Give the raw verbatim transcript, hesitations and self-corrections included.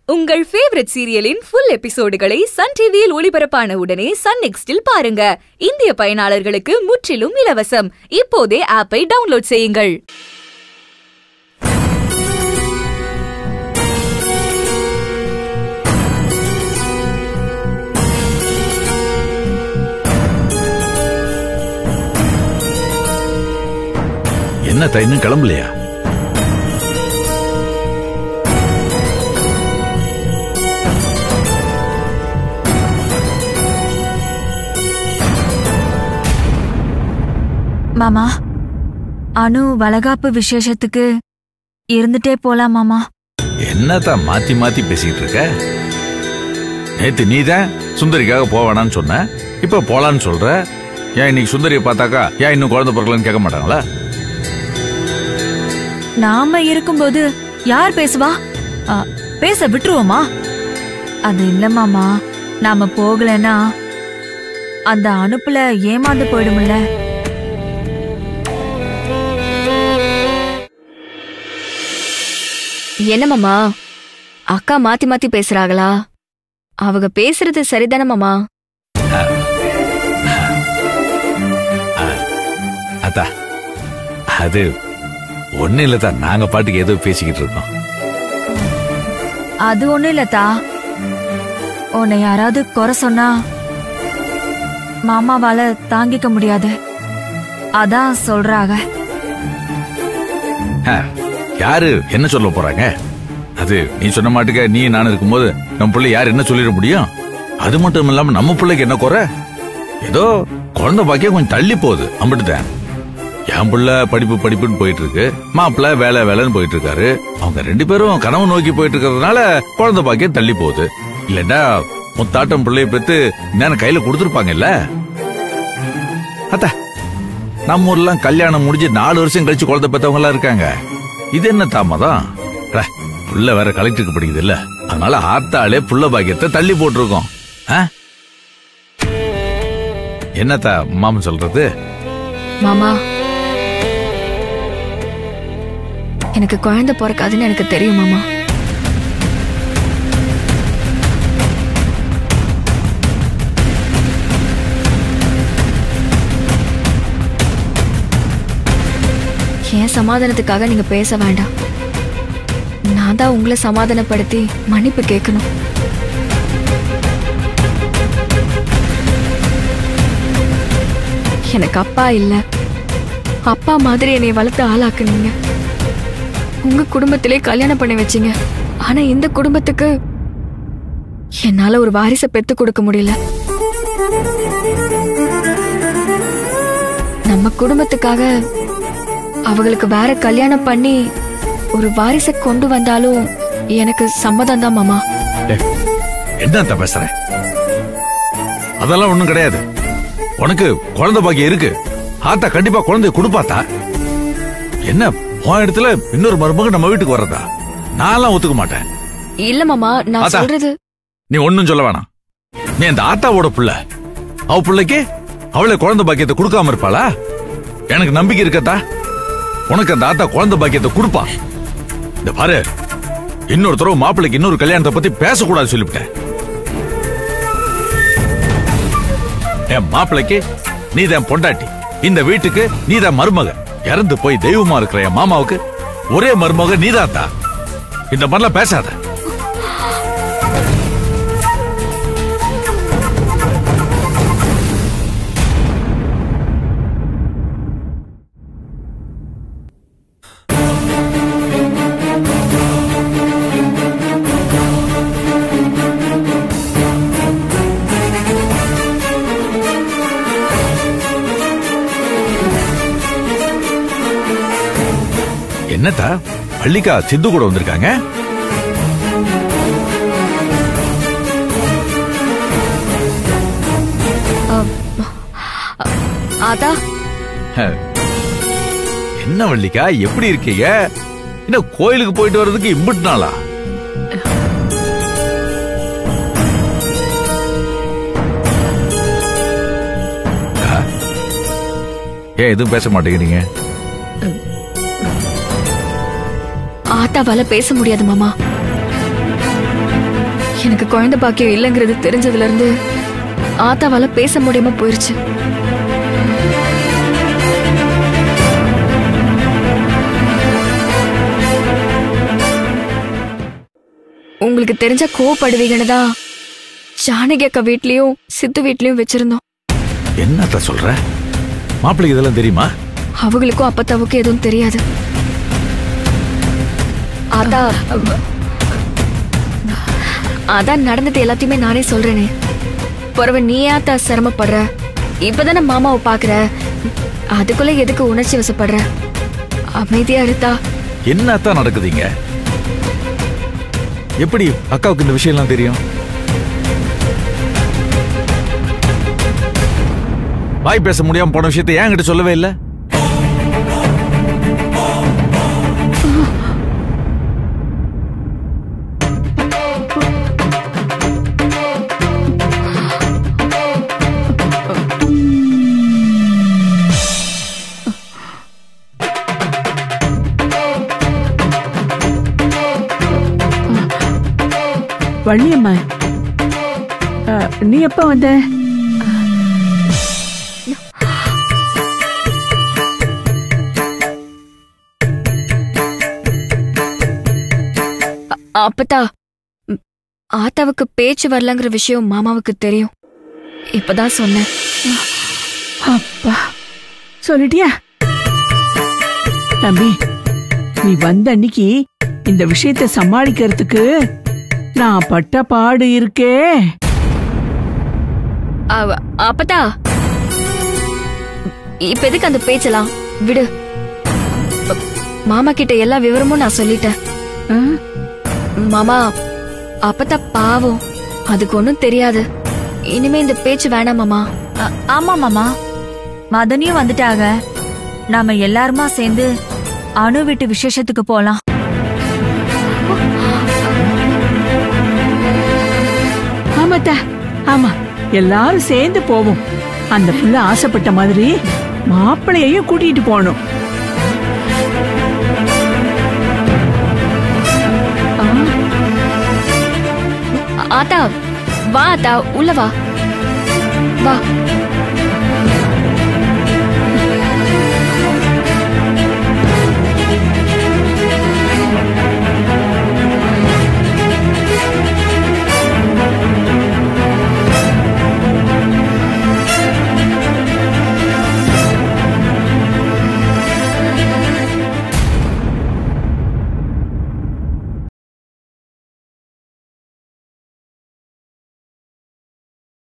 உங்கள் ஃபேவரட் சீரியலின் ஃபுல் எபிசோடுகளை சன் டிவியில் ஒளிபரப்பான உடனே சன் நெக்ஸ்டில் பாருங்க. இந்திய பயனாளர்களுக்கு முற்றிலும் இலவசம். இப்போதே ஆப்பை டவுன்லோட் செய்யுங்கள். என்ன இன்னும் கிளம்பலையா? மாமா, அனு வளகாப்பு விசேஷத்துக்கு இருந்துட்டே போலாம் மாமா. என்னதான் மாத்தி மாத்தி பேசிக்கிட்டு இருக்க? நேத்து நீதான் சுந்தரிக்காக போவானான்னு சொன்ன, இப்ப போலான்னு சொல்ற. ஏன் இன்னைக்கு சுந்தரியை பார்த்தாக்கா ஏன் இன்னும் குழந்தை பிறக்கலன்னு கேட்க மாட்டாங்களா? நாம இருக்கும்போது யார் பேசுவா? பேச விட்டுருவோமா? அது இல்ல மாமா, நாம போகலன்னா அந்த அனுப்புல ஏமாந்து போயிடும்ல. என்ன மாமா, அக்கா மாத்தி மாத்தி பேசுறாங்களா? அவங்க பேசுறது சரிதானே மாமா? அதா அது ஒண்ணு இல்லதான், நாங்க பாட்டுக்கு ஏதோ பேசிக்கிட்டு இருக்கோம். அது ஒண்ணு இல்லத்தா, உன்னை யாராவது குறை சொன்னா மாமாவால தாங்கிக்க முடியாது, அதான் சொல்றாங்க. யாரு என்ன சொல்ல போறாங்க? அது நீ சொன்ன மாட்டுக்க நீ நானும் இருக்கும்போது நம்ம பிள்ளை யாரு என்ன சொல்லிட முடியும்? அது மட்டும் இல்லாம நம்ம பிள்ளைக்கு என்ன குறை? ஏதோ குழந்தை பாக்கிய கொஞ்சம் தள்ளி போகுது, அம்பிட்டுதான். என் பிள்ளை படிப்பு படிப்புன்னு போயிட்டு இருக்கு, மாப்பிள்ள வேலை வேலைன்னு போயிட்டு இருக்காரு. அவங்க ரெண்டு பேரும் கனவு நோக்கி போயிட்டு இருக்கிறதுனால குழந்தை பாக்கியம் தள்ளி போகுது. இல்லடா முத்தாட்டம் பிள்ளைய பெற்று நான் கையில கொடுத்துருப்பாங்க இல்ல? அத்தா நம்ம ஊர்லாம் கல்யாணம் முடிஞ்சு நாலு வருஷம் கழிச்சு குழந்தை பெற்றவங்க எல்லாம் இருக்காங்க. இது என்ன தாமதம்? புள்ள வேற கலெக்டருக்கு படிக்குது இல்ல, அதனால ஆத்தாலே புள்ள பாக்கியத்தை தள்ளி போட்டிருக்கோம். என்னத்தா மாமன் சொல்றது? மாமா, எனக்கு குழந்தை பிறக்காதுன்னு எனக்கு தெரியும் மாமா. என் சமாதானத்துக்காக நீங்க பேச வேண்டாம். நான் தான் உங்களை சமாதானப்படுத்தி மன்னிப்பு கேட்கணும். எனக்கு அப்பா இல்ல, அப்பா மாதிரி என்னை வளர்த்து ஆளாக்குனீங்க. உங்க குடும்பத்திலே கல்யாணம் பண்ணி வச்சீங்க. ஆனா இந்த குடும்பத்துக்கு என்னால ஒரு வாரிசை பெத்து கொடுக்க முடியல. நம்ம குடும்பத்துக்காக அவங்களுக்கு வேற கல்யாணம் பண்ணி ஒரு வாரிசை கொண்டு வந்தாலும் எனக்கு சம்மதம் தான் மாமா. என்ன பேசுற? அதெல்லாம் ஒண்ணும் கிடையாது. உனக்கு குழந்தை பாக்கியம் இருக்கு, ஆத்தா கண்டிப்பா குழந்தைய கொடுப்பாத்தா. என்ன உன் இடத்துல இன்னொரு மருமக நம்ம வீட்டுக்கு வர்றதா? நான் ஒத்துக்க மாட்டேன். இல்ல மாமா, நான் சொல்றது. நீ ஒன்னும் சொல்ல வேணாம். நீ அந்த ஆத்தாவோட புள்ள, அவ பிள்ளைக்கு அவளை குழந்தை பாக்கியத்தை கொடுக்காம இருப்பாளா? எனக்கு நம்பிக்கை இருக்கத்தா, உனக்கு அந்த ஆத்தா குழந்தை பாக்கியத்தை கொடுப்பா. இந்த பாரு, இன்னொரு தடவை மாப்பிள்ளைக்கு இன்னொரு கல்யாணத்தை பத்தி பேசக்கூடாது சொல்லிவிட்டேன். என் மாப்பிள்ளைக்கு நீதான் பொண்டாட்டி, இந்த வீட்டுக்கு நீதான் மருமக. இறந்து போய் தெய்வமா இருக்கிற என் மாமாவுக்கு ஒரே மருமக நீதாத்தா. இந்த மாதிரிலாம் பேசாத. என்னத்தா பள்ளிக்கா சித்து கூட வந்திருக்காங்க? ஆதா, என்ன வள்ளிக்கா எப்படி இருக்கீங்க? என்ன கோயிலுக்கு போயிட்டு வர்றதுக்கு இம்புட்டு நாளா? ஏன் எதுவும் பேச மாட்டேங்கிறீங்க? ஆத்தாவால பேச முடியாது மாமா. எனக்கு குழந்தை பாக்கியம் இல்லைங்கிறது தெரிஞ்சதுல இருந்து ஆத்தாவால பேச முடியாம போயிருச்சு. உங்களுக்கு தெரிஞ்ச கோவப்படுவீங்கன்னு தான் ஜானகி அக்கா வீட்லயும் சித்து வீட்லயும் வச்சிருந்தோம். என்னத்த சொல்ற? மாப்பிள்ளைக்கு இதெல்லாம் தெரியுமா? அவங்களுக்கும் அப்பத்தாவுக்கும் எதுவும் தெரியாது. அதான் அதான் நடந்தது எல்லாத்தையுமே நானே சொல்றேனே. பிறகு நீ ஆத்தா சிரமப்படுற? இப்பதானே மாமாவை பாக்குற, அதுக்குள்ள எதுக்கு உணர்ச்சி வசப்படுற? அமைதியா இருத்தா. என்னத்தான் நடக்குதுங்க? எப்படி அக்காவுக்கு இந்த விஷயம் எல்லாம் தெரியும்? வாய் பேச முடியாம போன விஷயத்தை ஏன் கிட்ட சொல்லவே இல்லை? வள்ளியம்மா, நீ எப்ப வந்த? அப்பத்தா, ஆத்தாவுக்கு பேச்சு வரலங்கிற விஷயம் மாமாவுக்கு தெரியும். இப்பதான் சொன்னேன். அப்பா, சொல்லிட்டியா? தம்பி, நீ வந்த அன்னைக்கு இந்த விஷயத்தை சமாளிக்கிறதுக்கு நான் பட்ட பாடு இருக்கே. அப்பத்தா, இப்ப எதுக்கு அந்த பேச்சலாம் விடு. மாமா கிட்ட எல்லா விவரமும் நான் சொல்லிட்டேன். மாமா, அப்பத்தா பாவம், அதுக்கு ஒண்ணும் தெரியாது. இனிமே இந்த பேச்சு வேணாம் மாமா. ஆமா மாமா, மதனியும் வந்துட்டாங்க. நாம எல்லாருமா சேர்ந்து அணு வீட்டு விசேஷத்துக்கு போலாம். ஆமாத்தா, ஆமா, எல்லாரும் சேர்ந்து போவோம். அந்த புள்ள ஆசைப்பட்ட மாதிரி மாப்பிள்ளையையும் கூட்டிட்டு போகணும். ஆத்தா வா, ஆத்தா உள்ள வா வா.